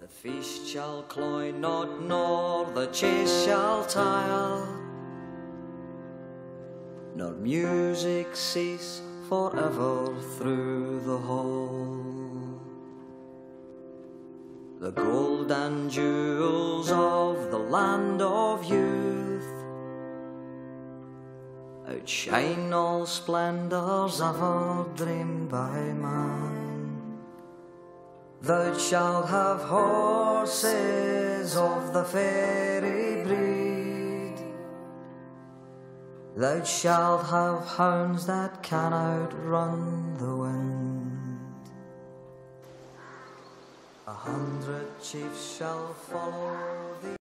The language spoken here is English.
The feast shall cloy not, nor the chase shall tire, nor music cease forever through the hall. The gold and jewels of the land of youth outshine all splendours ever dreamed by man. Thou shalt have horses of the fairy breed, thou shalt have hounds that can outrun the wind. 100 chiefs shall follow thee.